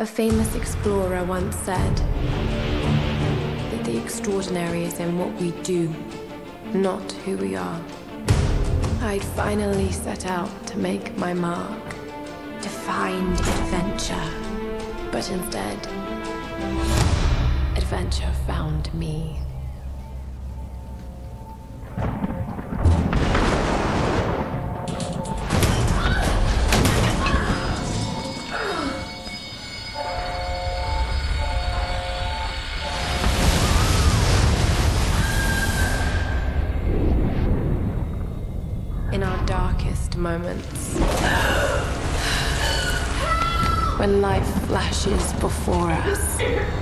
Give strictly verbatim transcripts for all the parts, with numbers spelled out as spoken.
A famous explorer once said that the extraordinary is in what we do, not who we are. I'd finally set out to make my mark, to find adventure. But instead, adventure found me. In our darkest moments, when life flashes before us,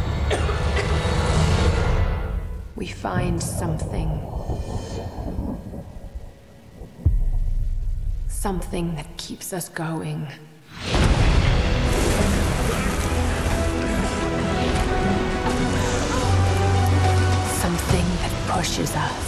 we find something. Something that keeps us going. Something that pushes us.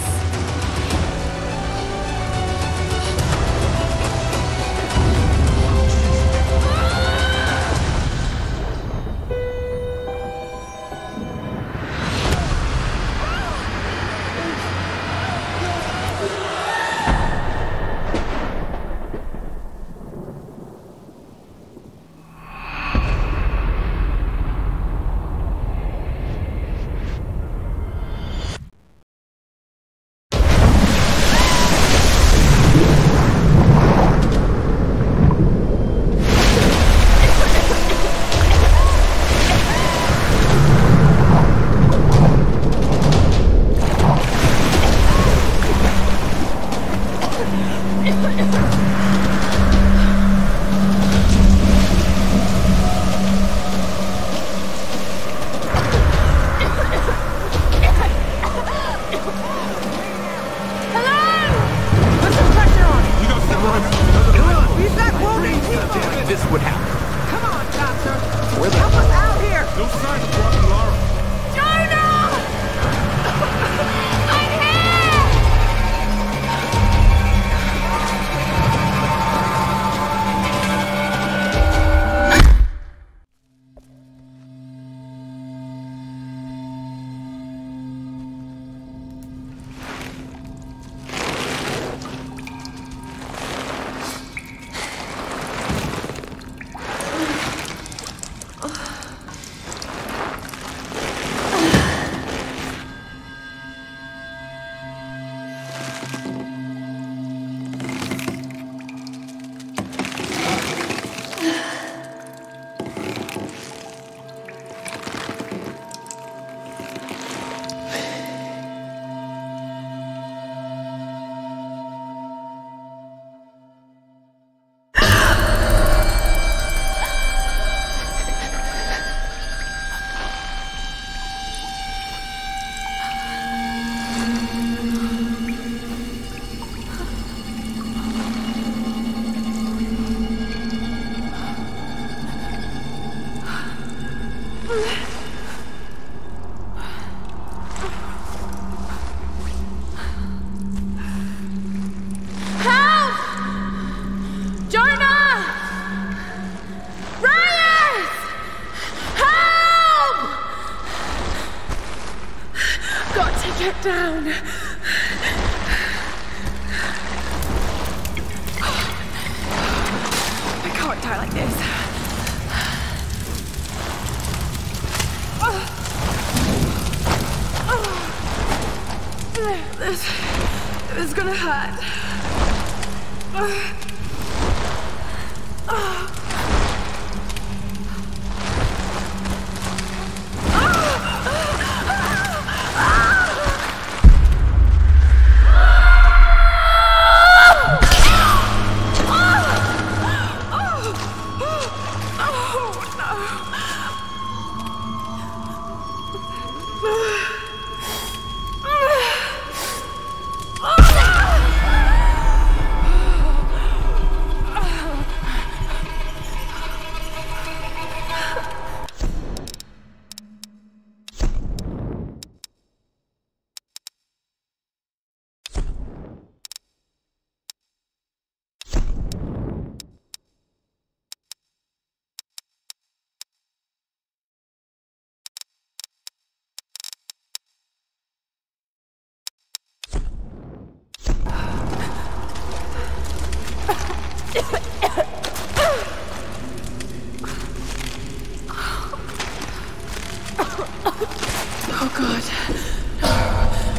This would happen. Come on, Doctor. Where the Help us out here. No sign of Rocky Laura. Jonah! I'm here! Get down! I can't die like this. This, this is gonna hurt.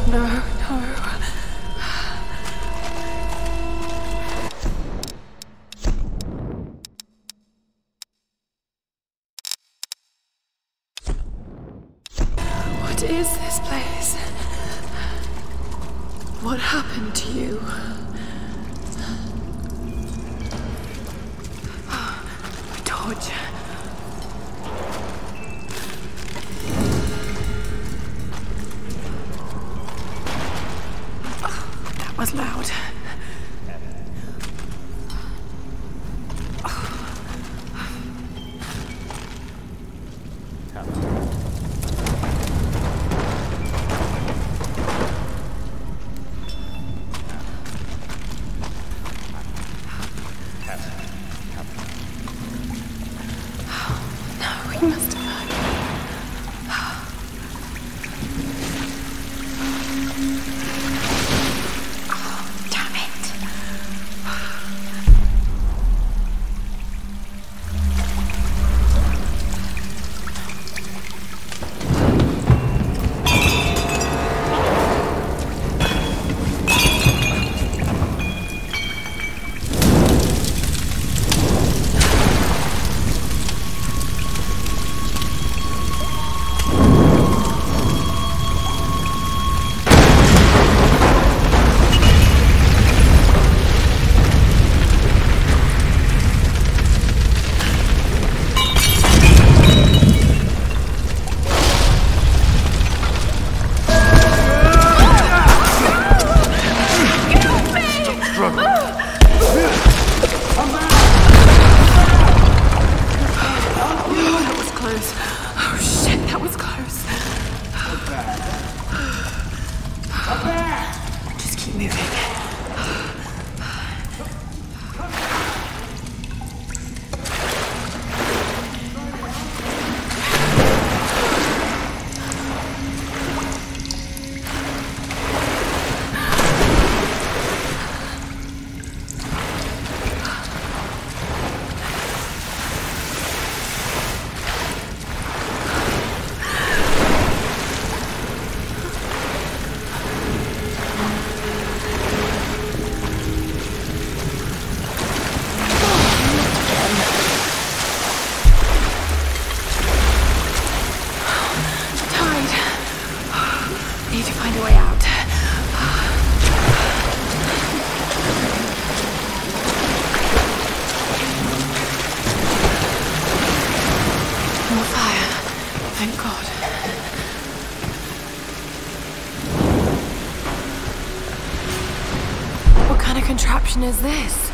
No, no. What is this place? What happened to you? My torch. That was loud. We must have heard. Oh, damn it. Oh shit, that was close. Just keep moving. Need to find a way out. More fire. Thank God. What kind of contraption is this?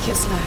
Take it slow.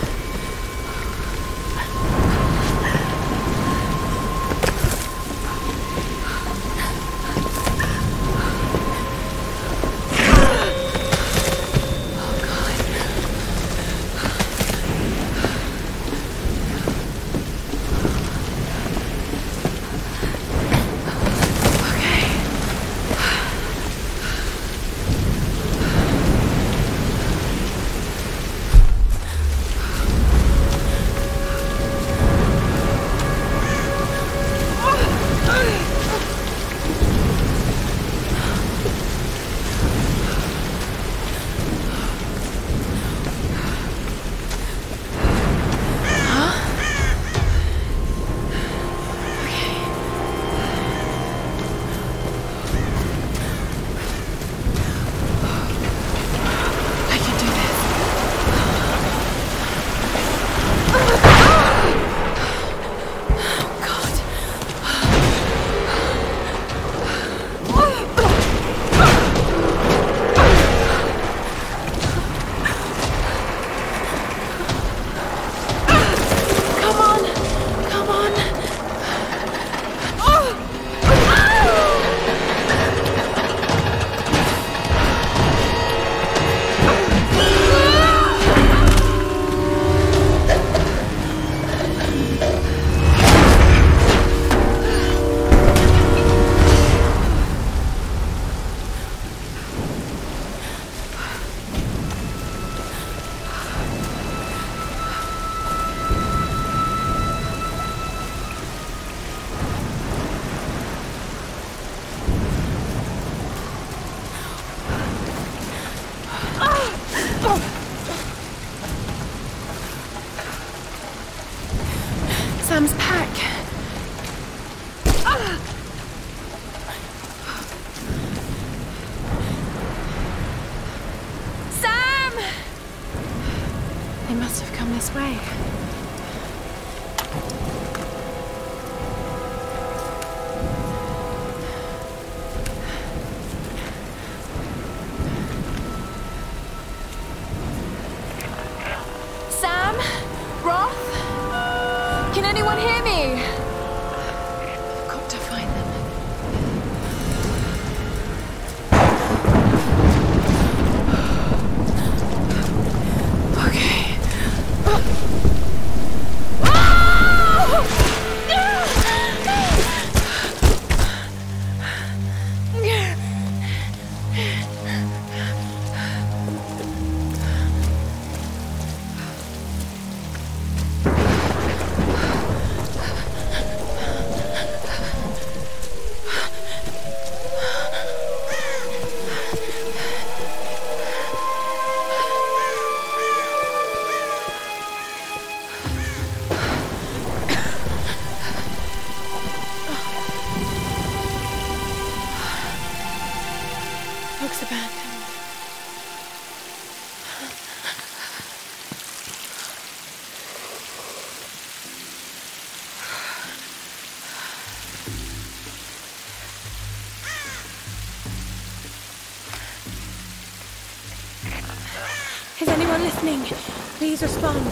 Sam's pack. Sam! They must have come this way. Sam? Roth? Can anyone hear me? I've got to find them. Okay. Looks abandoned. Is anyone listening? Please respond.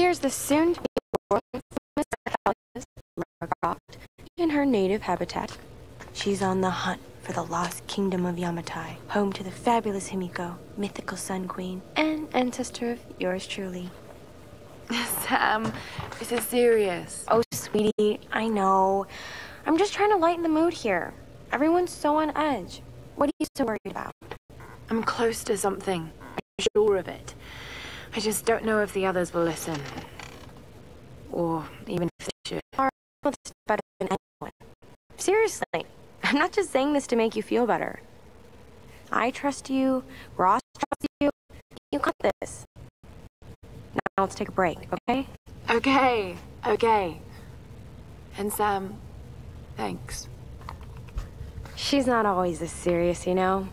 Here's the soon-to-be world-famous Lara Croft in her native habitat. She's on the hunt for the lost kingdom of Yamatai, home to the fabulous Himiko, mythical Sun Queen, and ancestor of yours truly. Sam, this is serious. Oh, sweetie, I know. I'm just trying to lighten the mood here. Everyone's so on edge. What are you so worried about? I'm close to something. I'm sure of it. I just don't know if the others will listen. Or even if they should. Are better than anyone. Seriously, I'm not just saying this to make you feel better. I trust you, Ross trusts you, you got this. Now let's take a break, okay? Okay, okay. And Sam, thanks. She's not always this serious, you know?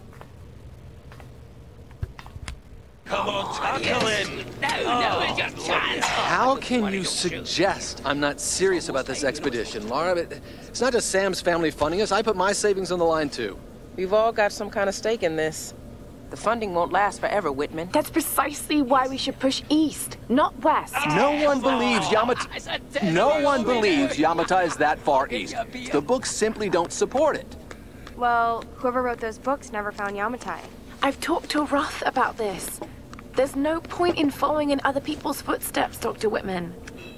Come on, tackle in! No, no, it's your chance! How can you suggest I'm not serious about this expedition, Lara? It's not just Sam's family funding us. I put my savings on the line, too. We've all got some kind of stake in this. The funding won't last forever, Whitman. That's precisely why we should push east, not west. No one believes Yamatai... No one believes Yamatai is that far east. The books simply don't support it. Well, whoever wrote those books never found Yamatai. I've talked to Roth about this. There's no point in following in other people's footsteps, Doctor Whitman.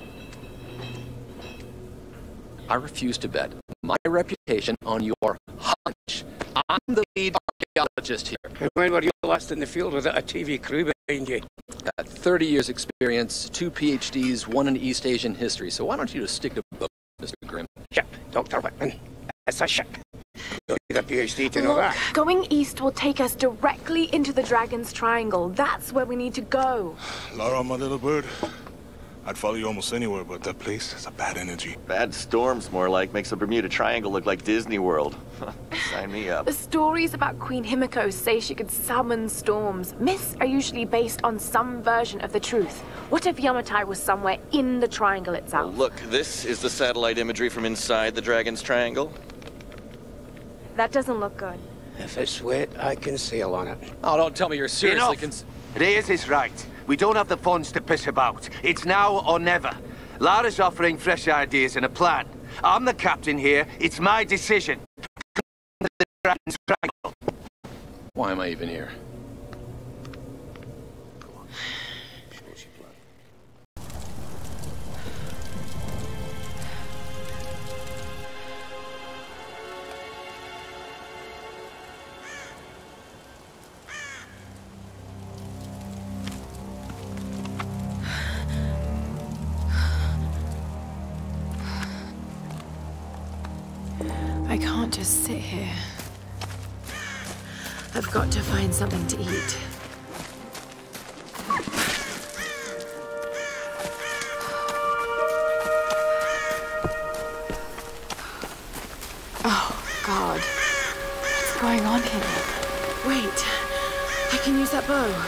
I refuse to bet my reputation on your hunch. I'm the lead archaeologist here. And when were you last in the field without a T V crew behind you? Got thirty years experience, two P H Ds, one in East Asian history, so why don't you just stick to both, Mister Grimm? Ship, Doctor Whitman. It's a ship. You don't need a P H D to know Look, that. going east will take us directly into the Dragon's Triangle. That's where we need to go. Lara, my little bird. I'd follow you almost anywhere, but that place has a bad energy. Bad storms, more like. Makes the Bermuda Triangle look like Disney World. Sign me up. The stories about Queen Himiko say she could summon storms. Myths are usually based on some version of the truth. What if Yamatai was somewhere in the triangle itself? Well, look, this is the satellite imagery from inside the Dragon's Triangle. That doesn't look good. If it's wet, I can sail on it. Oh, don't tell me you're seriously Enough. cons- Reyes is right. We don't have the funds to piss about. It's now or never. Lara's offering fresh ideas and a plan. I'm the captain here. It's my decision. Why am I even here? I can't just sit here. I've got to find something to eat. Oh, God. What's going on here? Wait. I can use that bow.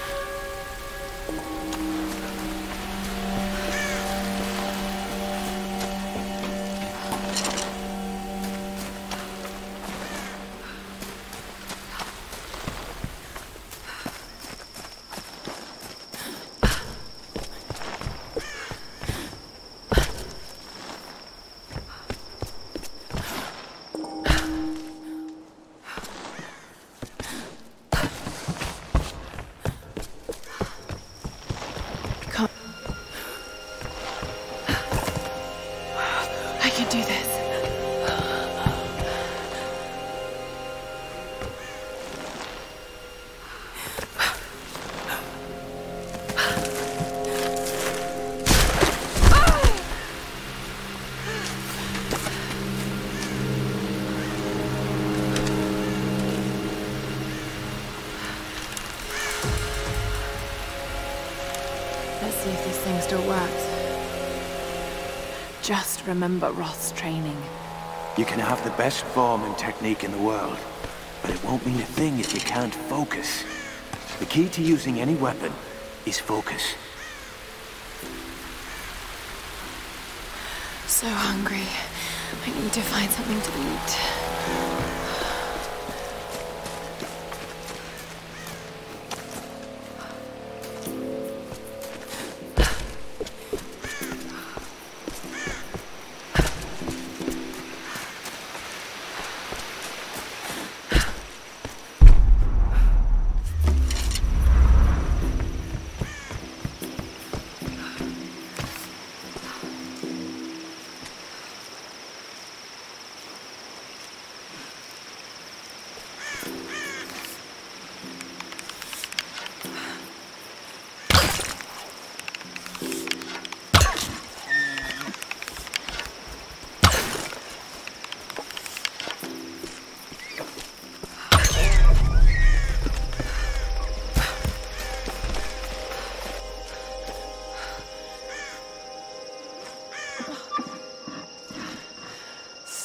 I can do this. Let's see if this thing still works. Just remember Roth's training. You can have the best form and technique in the world, but it won't mean a thing if you can't focus. The key to using any weapon is focus. So hungry. I need to find something to eat.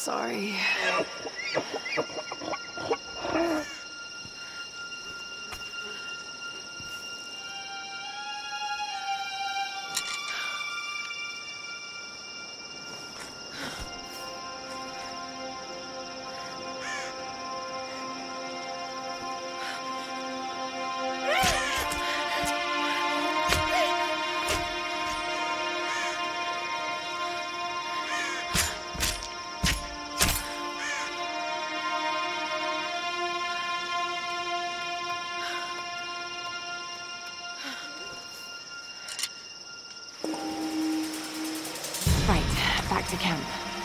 sorry. Back to camp.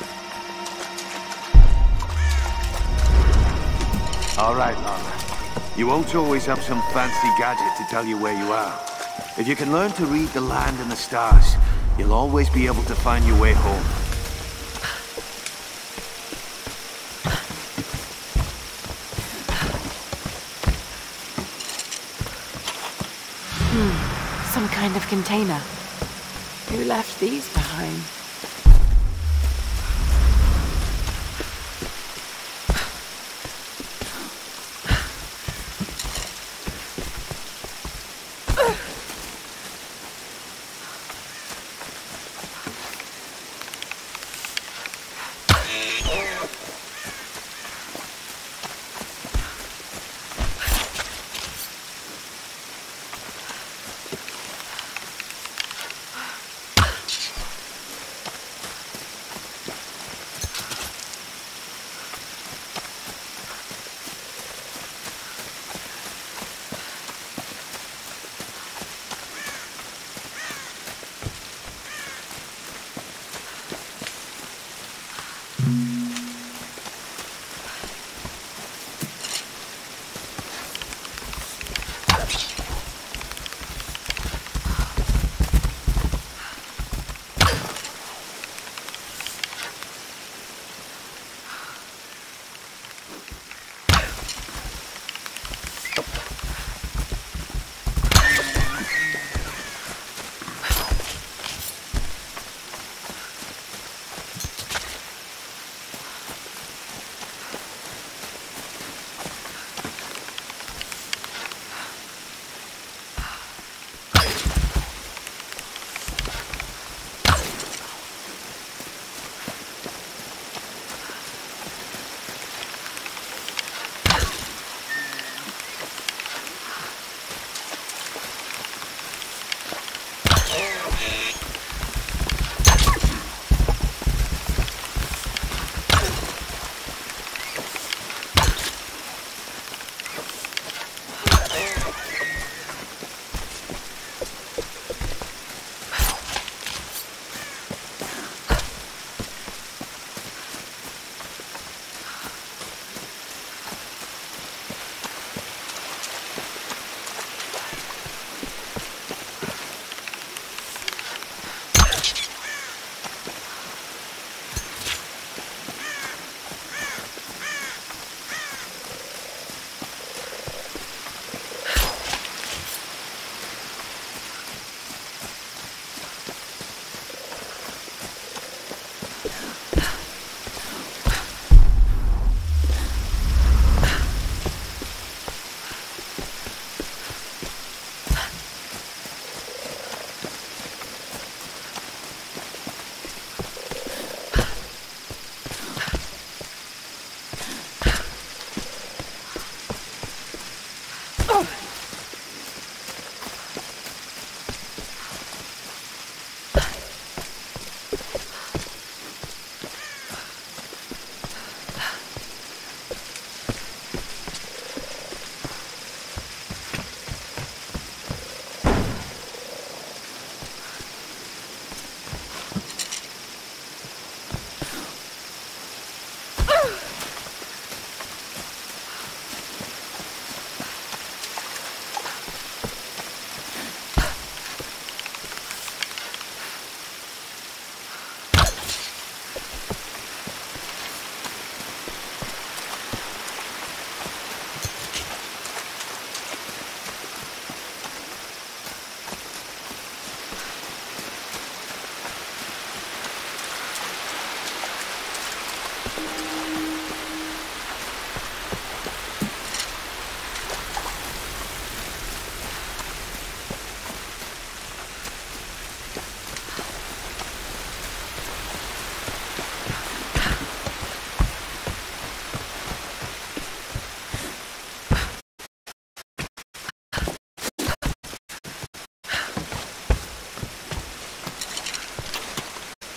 All right, Lara. You won't always have some fancy gadget to tell you where you are. If you can learn to read the land and the stars, you'll always be able to find your way home. Hmm. Some kind of container. Who left these behind?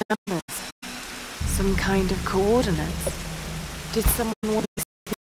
numbers. Some kind of coordinates. Did someone want to...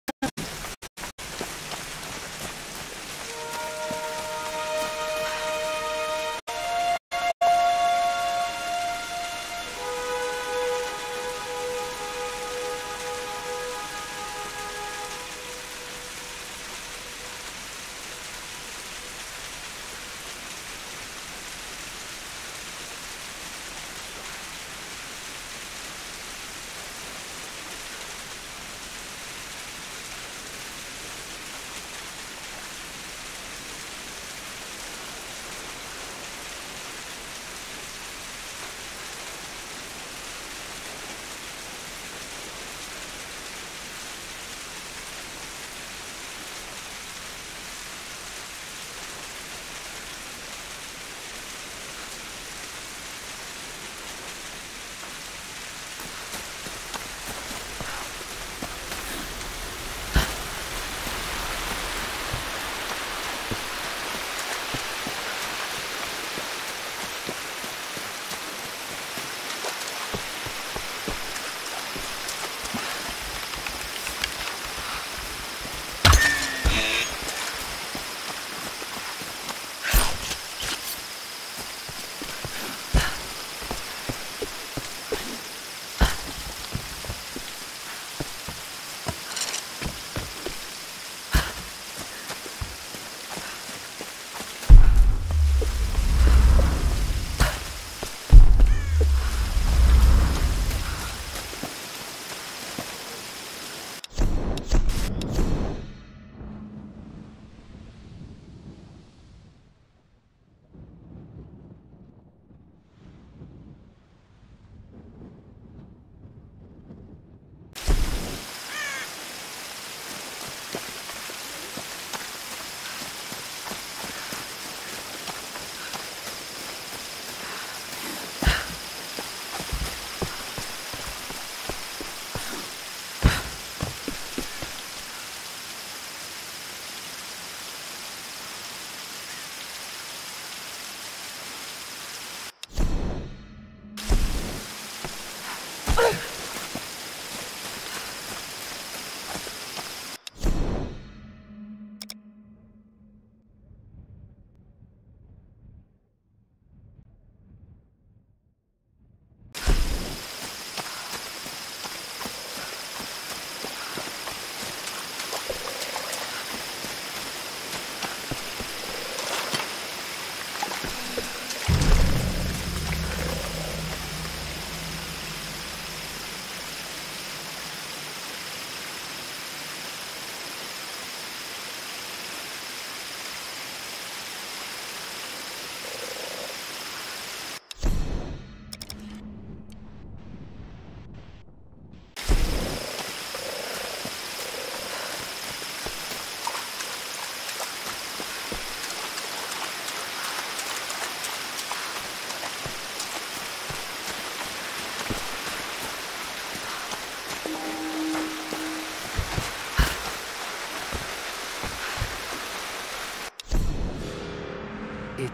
It...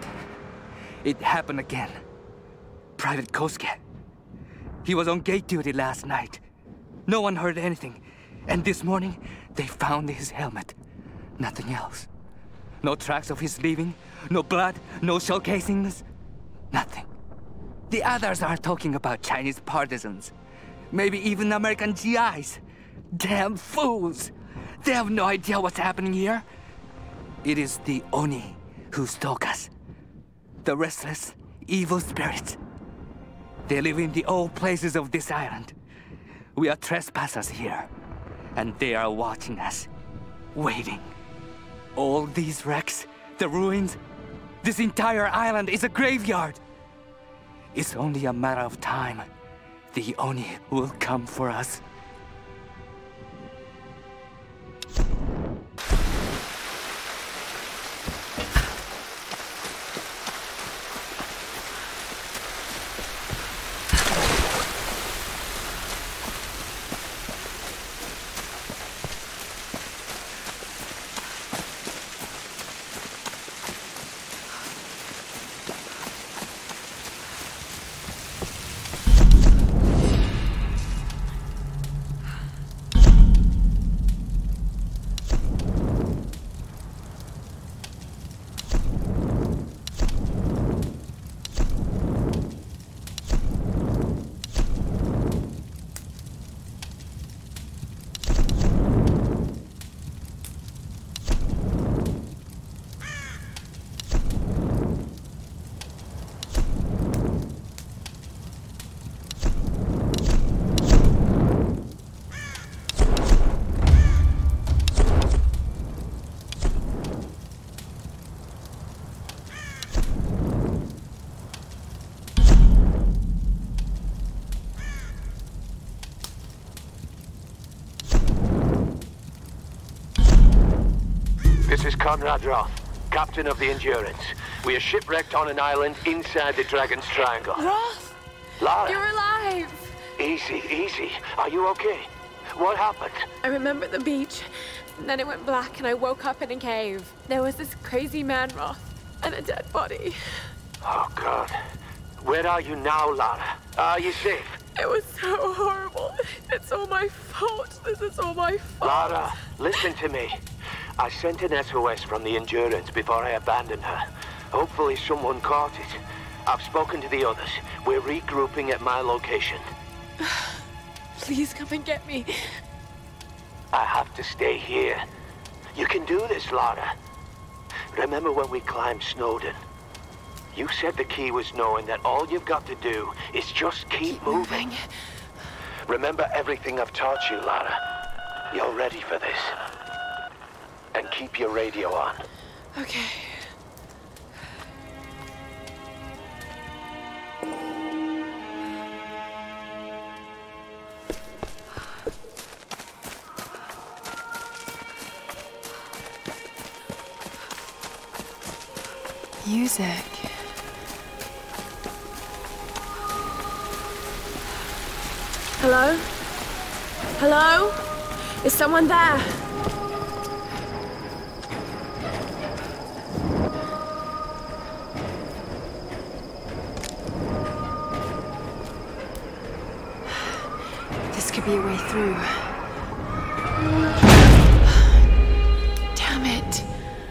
it happened again. Private Kosuke. He was on gate duty last night. No one heard anything. And this morning, they found his helmet. Nothing else. No tracks of his leaving, no blood, no shell casings. Nothing. The others are talking about Chinese partisans. Maybe even American G Is. Damn fools! They have no idea what's happening here. It is the Oni who stalk us. The restless, evil spirits. They live in the old places of this island. We are trespassers here, and they are watching us, waiting. All these wrecks, the ruins, this entire island is a graveyard. It's only a matter of time. The Oni will come for us. This is Conrad Roth, captain of the Endurance. We are shipwrecked on an island inside the Dragon's Triangle. Roth! Lara! You're alive! Easy, easy. Are you okay? What happened? I remember the beach. And then it went black and I woke up in a cave. There was this crazy man, Roth, and a dead body. Oh, God. Where are you now, Lara? Are you safe? It was so horrible. It's all my fault. This is all my fault. Lara, listen to me. I sent an S O S from the Endurance before I abandoned her. Hopefully someone caught it. I've spoken to the others. We're regrouping at my location. Please come and get me. I have to stay here. You can do this, Lara. Remember when we climbed Snowden? You said the key was knowing that all you've got to do is just keep, keep moving. moving. Remember everything I've taught you, Lara. You're ready for this. And keep your radio on. Okay. Music. Hello? Hello? Is someone there? This could be a way through. Damn it.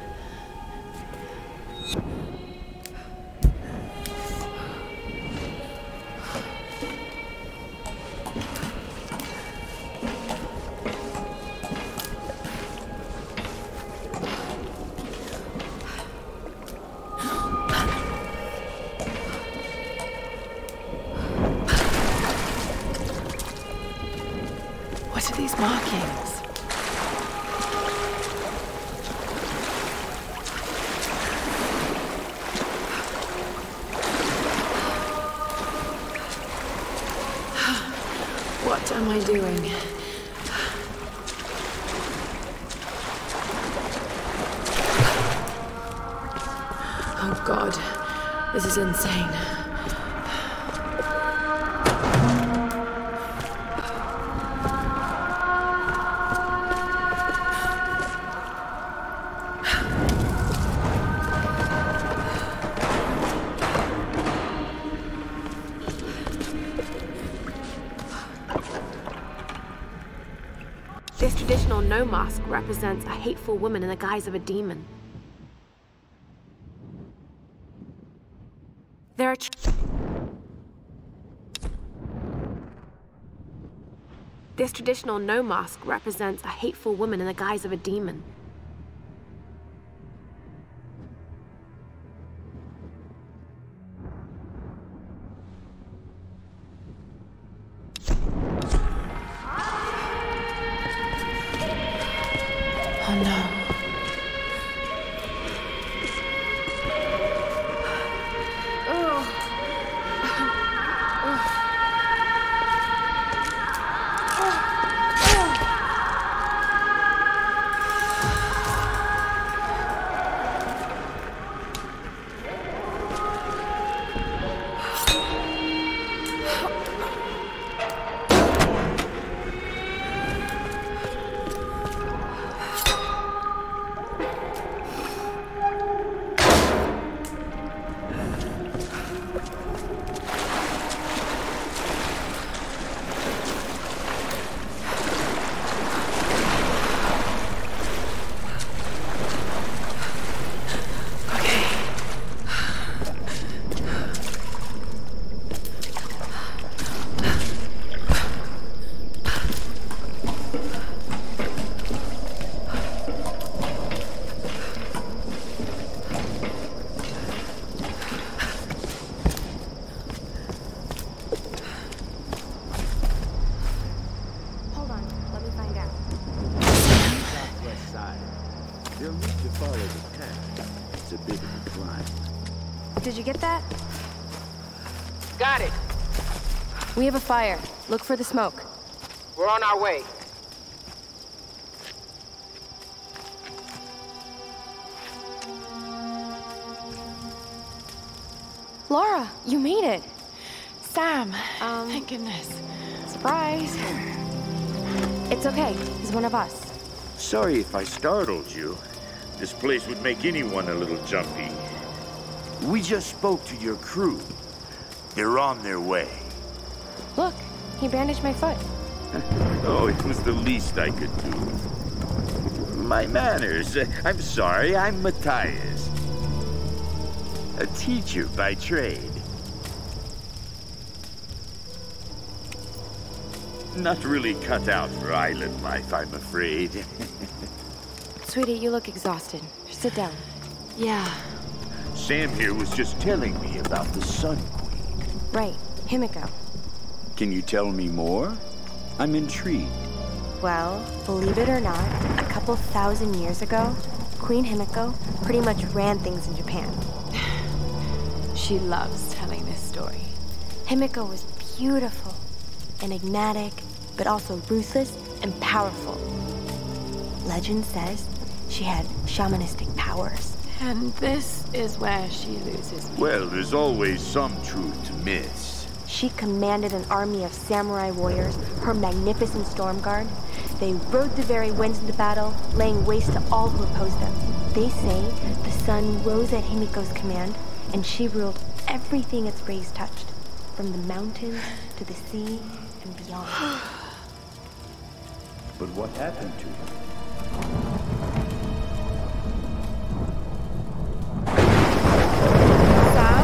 What are these markings? What am I doing? Oh God, this is insane. This traditional no mask represents a hateful woman in the guise of a demon. There are... This traditional no mask represents a hateful woman in the guise of a demon. Oh no. They'll need to follow the path. It's a bit of a climb. Did you get that? Got it. We have a fire. Look for the smoke. We're on our way. Laura, you made it. Sam, Um, thank goodness. Surprise. It's okay. He's one of us. Sorry if I startled you. This place would make anyone a little jumpy. We just spoke to your crew. They're on their way. Look, he bandaged my foot. Oh, it was the least I could do. My manners. I'm sorry, I'm Matthias. A teacher by trade. Not really cut out for island life, I'm afraid. Sweetie, you look exhausted. Sit down. Yeah. Sam here was just telling me about the Sun Queen. Right, Himiko. Can you tell me more? I'm intrigued. Well, believe it or not, a couple thousand years ago, Queen Himiko pretty much ran things in Japan. She loves telling this story. Himiko was beautiful, enigmatic, but also ruthless and powerful. Legend says she had shamanistic powers. And this is where she loses me. Well, there's always some truth to myths. She commanded an army of samurai warriors, her magnificent storm guard. They rode the very winds into battle, laying waste to all who opposed them. They say the sun rose at Himiko's command, and she ruled everything its rays touched, from the mountains to the sea and beyond. But what happened to her? Sam?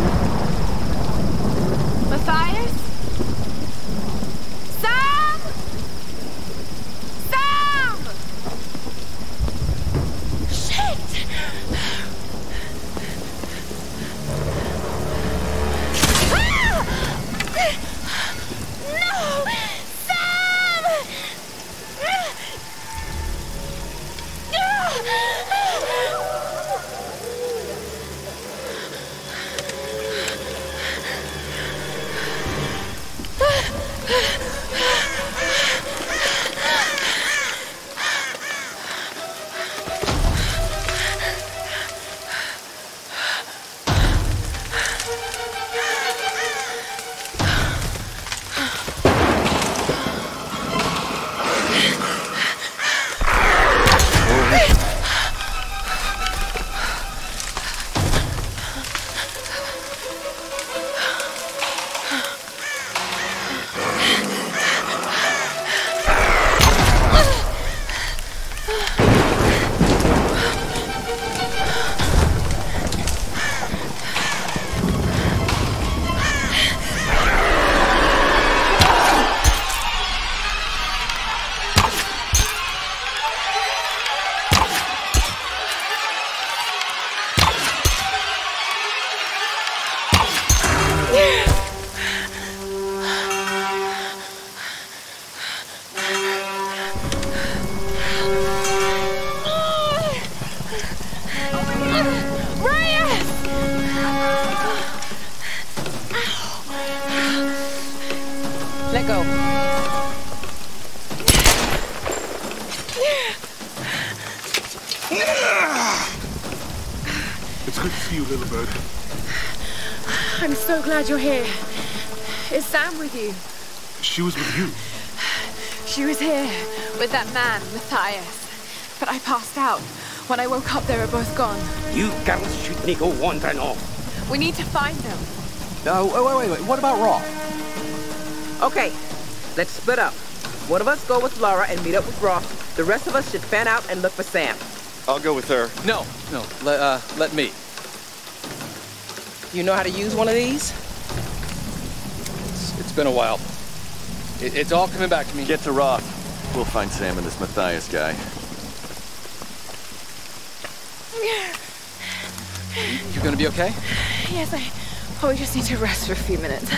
Matthias? Sam! Sam! Shit! Ah! No! Sam! Let go. It's good to see you, little bird. I'm so glad you're here. Is Sam with you? She was with you. She was here with that man, Matthias. But I passed out. When I woke up, they were both gone. You girls should not go wandering off. We need to find them. No, wait, wait, wait, wait. What about Raw? Okay, let's split up. One of us go with Laura and meet up with Roth. The rest of us should fan out and look for Sam. I'll go with her. No, no, let, uh, let me. You know how to use one of these? It's, it's been a while. It, it's all coming back to me. Get to Roth. We'll find Sam and this Matthias guy. You gonna be okay? Yes, I probably just need to rest for a few minutes.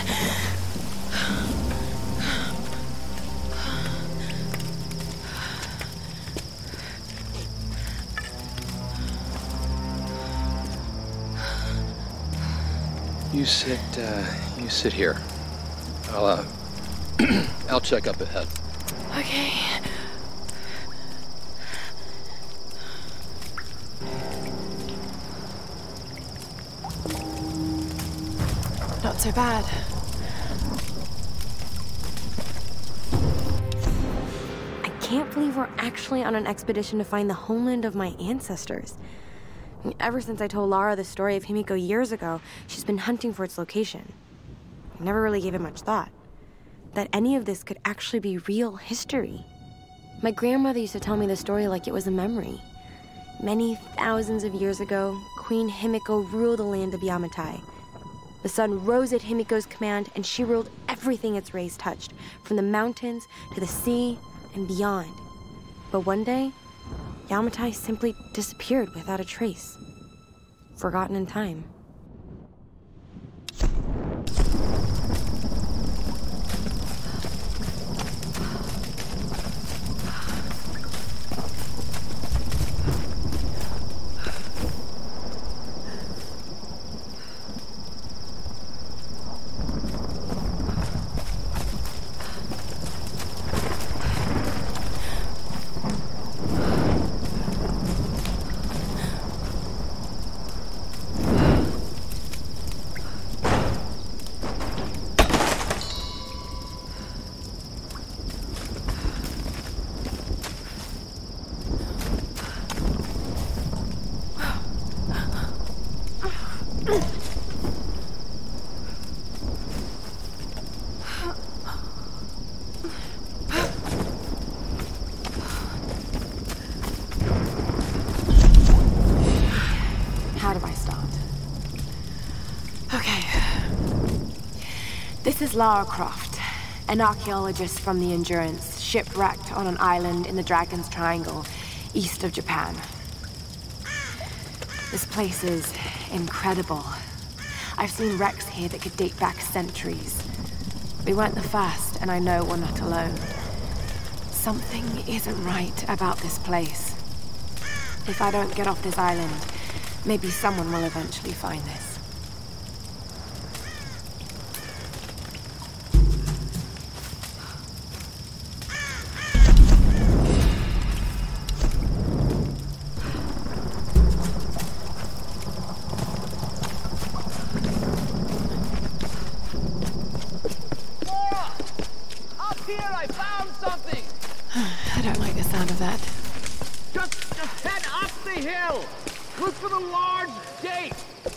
You sit, uh, you sit here. I'll, uh, I'll check up ahead. Okay. not so bad. I can't believe we're actually on an expedition to find the homeland of my ancestors. I mean, ever since I told Lara the story of Himiko years ago, she's been hunting for its location. I never really gave it much thought. That any of this could actually be real history. My grandmother used to tell me the story like it was a memory. Many thousands of years ago, Queen Himiko ruled the land of Yamatai. The sun rose at Himiko's command, and she ruled everything its rays touched, from the mountains to the sea and beyond. But one day, Yamatai simply disappeared without a trace. Forgotten in time. This is Lara Croft, an archaeologist from the Endurance, shipwrecked on an island in the Dragon's Triangle, east of Japan. This place is incredible. I've seen wrecks here that could date back centuries. We weren't the first, and I know we're not alone. Something isn't right about this place. If I don't get off this island, maybe someone will eventually find this. I don't like the sound of that. Just, just head up the hill! Look for the large gate!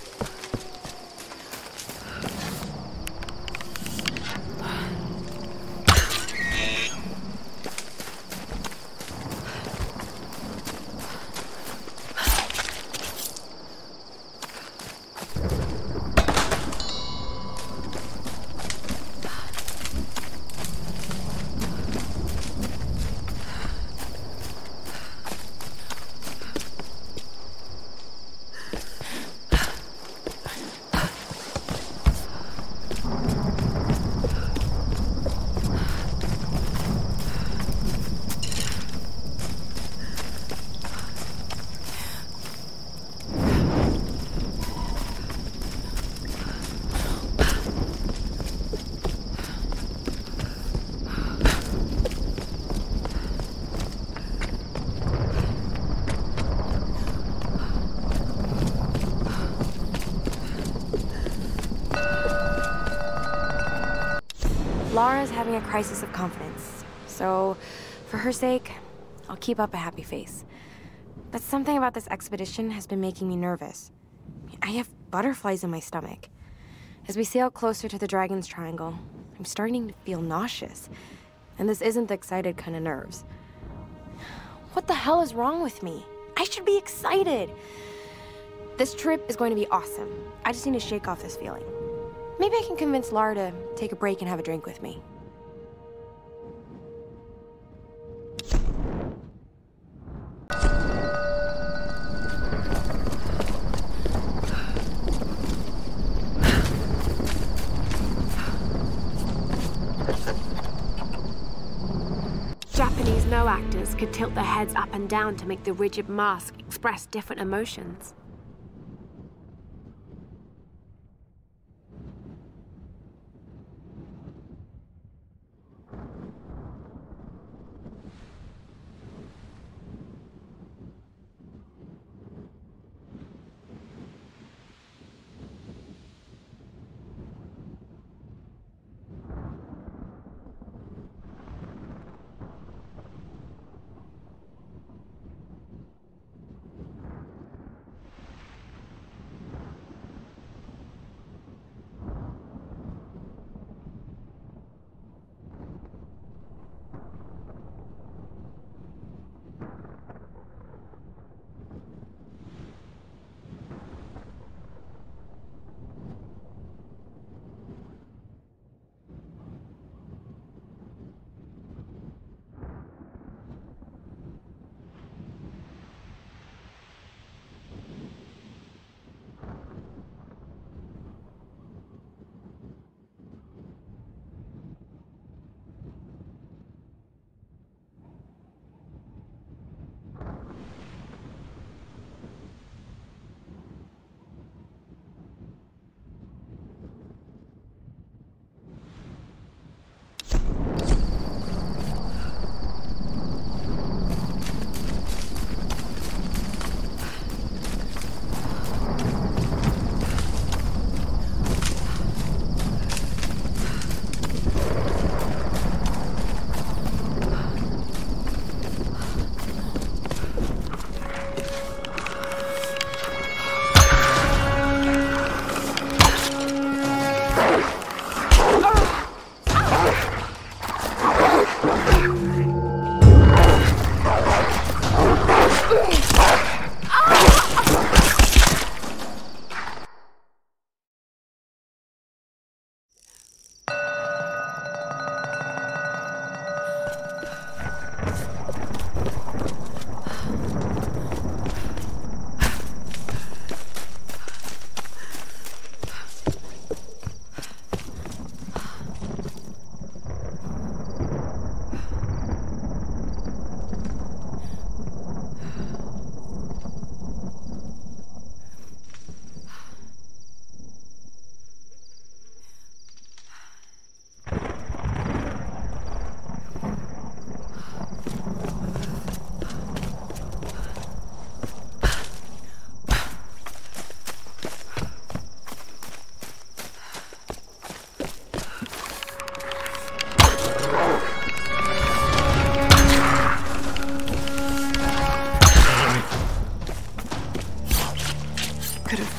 Lara's having a crisis of confidence, so for her sake, I'll keep up a happy face. But something about this expedition has been making me nervous. I have butterflies in my stomach. As we sail closer to the Dragon's Triangle, I'm starting to feel nauseous. And this isn't the excited kind of nerves. What the hell is wrong with me? I should be excited! This trip is going to be awesome. I just need to shake off this feeling. Maybe I can convince Lara to take a break and have a drink with me. Japanese no actors could tilt their heads up and down to make the rigid mask express different emotions.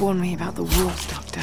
Warn me about the wolves, Doctor.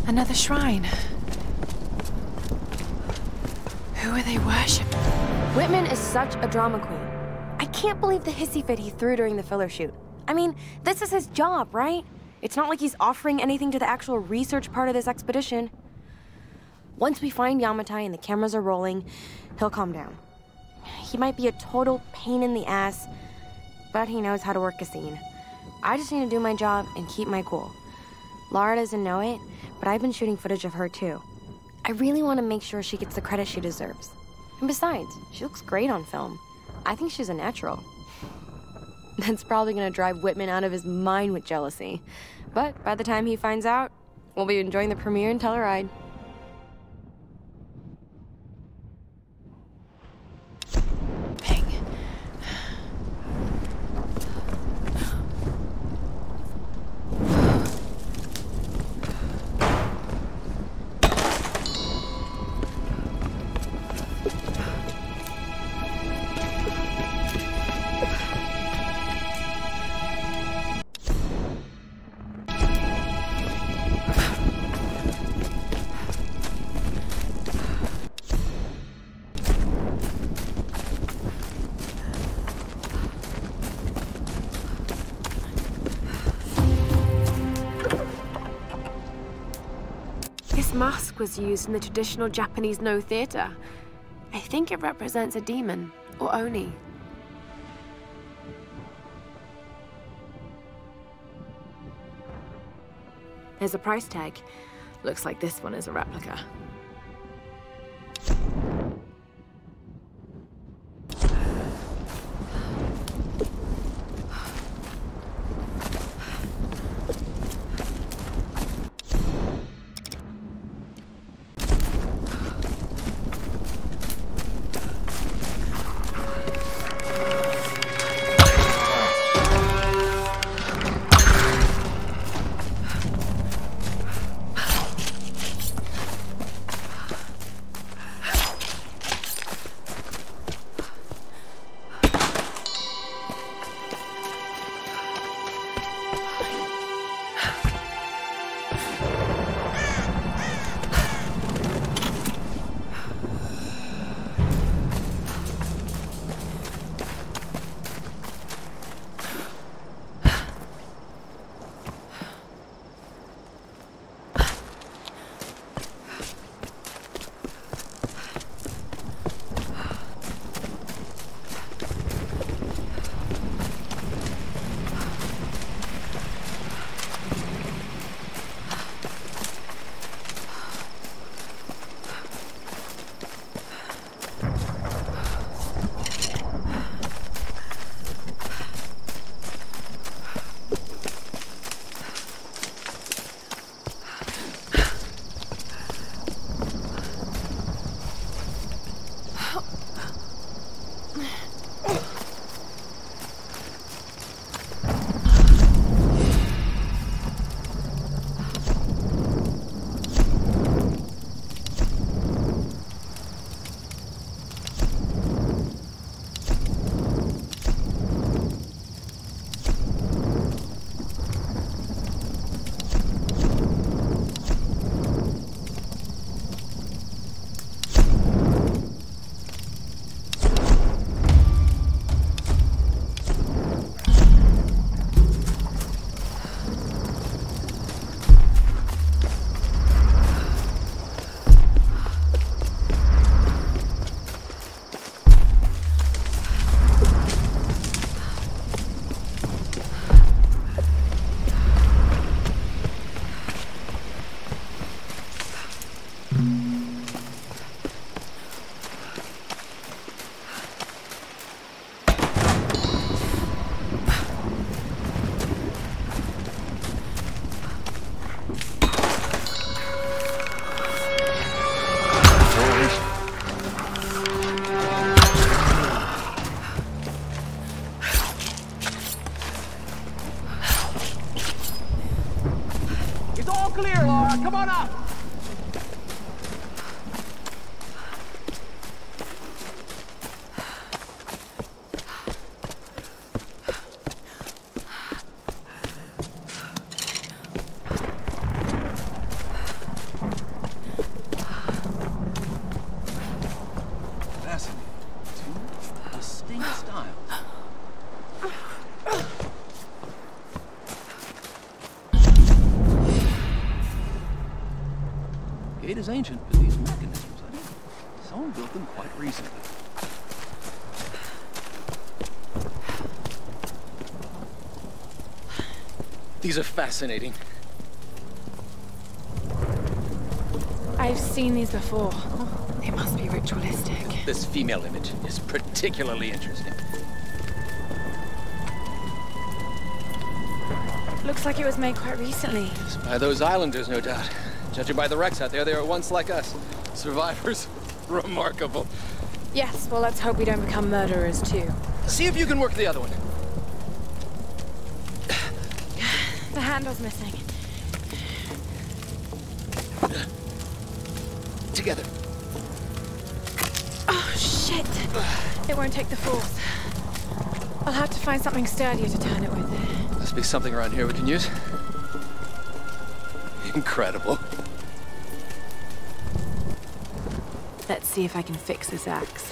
Another shrine. Who are they worshipping? Whitman is such a drama queen. I can't believe the hissy fit he threw during the filler shoot. I mean, this is his job, right? It's not like he's offering anything to the actual research part of this expedition. Once we find Yamatai and the cameras are rolling, he'll calm down. He might be a total pain in the ass, but he knows how to work a scene. I just need to do my job and keep my cool. Lara doesn't know it, but I've been shooting footage of her too. I really want to make sure she gets the credit she deserves. And besides, she looks great on film. I think she's a natural. That's probably gonna drive Whitman out of his mind with jealousy. But by the time he finds out, we'll be enjoying the premiere in Telluride. This mask was used in the traditional Japanese no theater. I think it represents a demon, or Oni. There's a price tag. Looks like this one is a replica. clear, Laura. Come on up. gate is ancient, but these mechanisms, I think someone built them quite recently. These are fascinating. I've seen these before. They must be ritualistic. This female image is particularly interesting. Looks like it was made quite recently. By those islanders, no doubt. Judging by the wrecks out there, they were once like us. Survivors. Remarkable. Yes, well, let's hope we don't become murderers, too. See if you can work the other one. The handle's missing. Together. Oh, shit. It won't take the force. I'll have to find something sturdier to turn it with. Must be something around here we can use. Incredible. Let's see if I can fix this axe.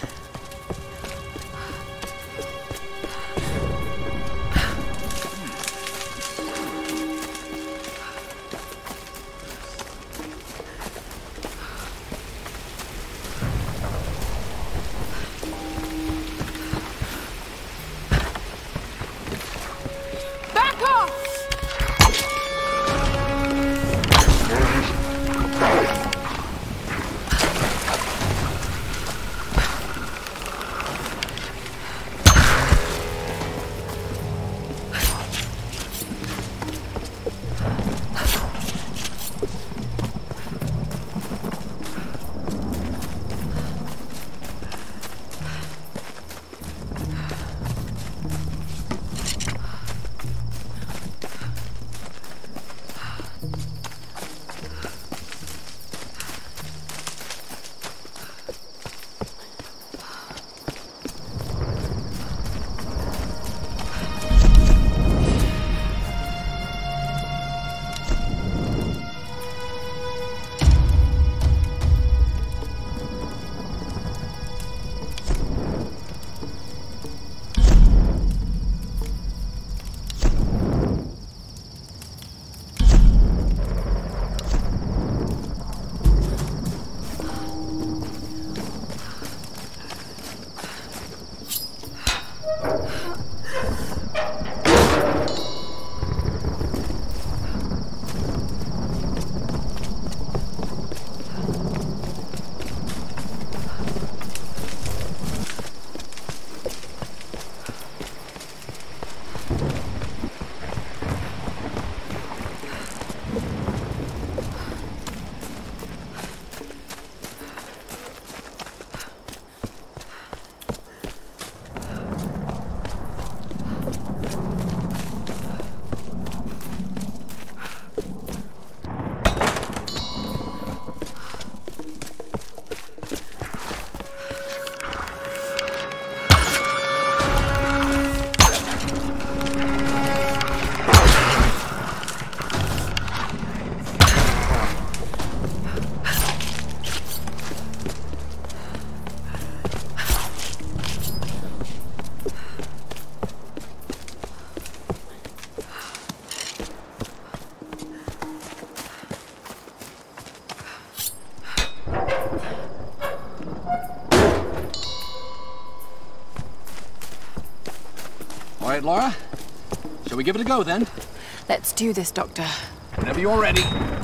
All right, Laura. Shall we give it a go, then? Let's do this, Doctor. Whenever you're ready.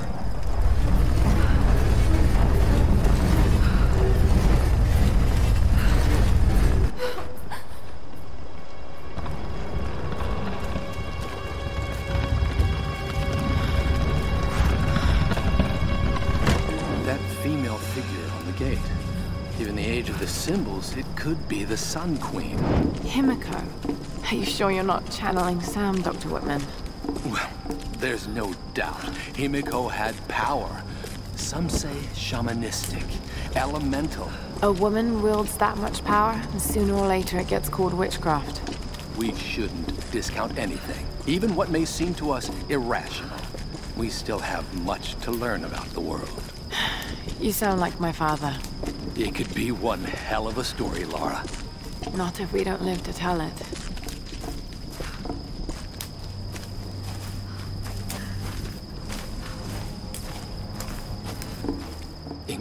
That female figure on the gate. Given the age of the symbols, it could be the Sun Queen. Himiko. Are you sure you're not channeling Sam, Doctor Whitman? Well, there's no doubt. Himiko had power. Some say shamanistic, elemental. A woman wields that much power, and sooner or later it gets called witchcraft. We shouldn't discount anything, even what may seem to us irrational. We still have much to learn about the world. You sound like my father. It could be one hell of a story, Laura. Not if we don't live to tell it.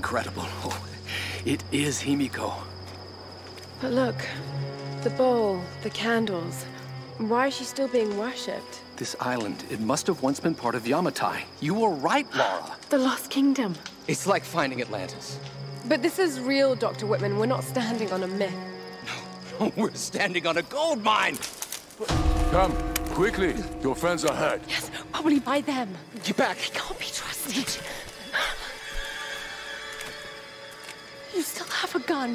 incredible. Oh, it is Himiko. But look, the bowl, the candles. Why is she still being worshipped? This island, it must have once been part of Yamatai. You were right, Laura. The Lost Kingdom. It's like finding Atlantis. But this is real, Doctor Whitman. We're not standing on a myth. No, we're standing on a gold mine! Come, quickly. Your friends are hurt. Yes, probably by them. Get back. They can't be trusted. You still have a gun.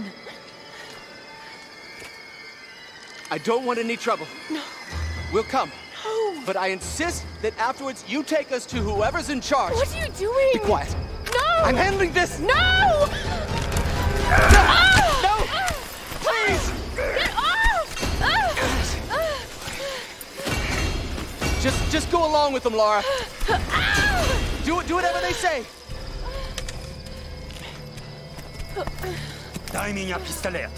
I don't want any trouble. No. We'll come. No. But I insist that afterwards you take us to whoever's in charge. What are you doing? Be quiet. No! I'm handling this! No! Ah! No! Please! Get off! Ah! Just, just go along with them, Laura. Do it, do whatever they say. Дай меня пистолет.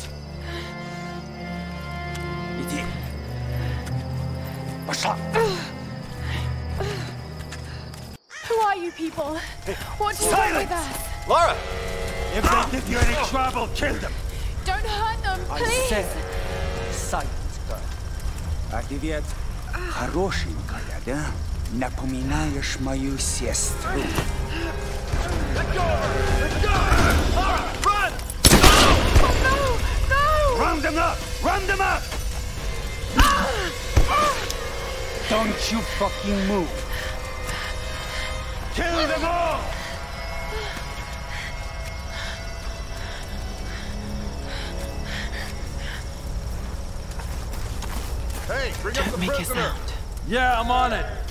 Иди. Пошла. Who are you people? What do you want with us? Laura! If they give you any trouble, kill them. Don't hurt them, I please! said, silence her. А ты ведь хорошенькая, да? Напоминаешь мою сестру. Let go of her! Let go! Laura, run! No! No! Round them up! Round them up! Don't you fucking move! Kill them all! Hey, bring up the Don't make a prisoner. sound. Yeah, I'm on it.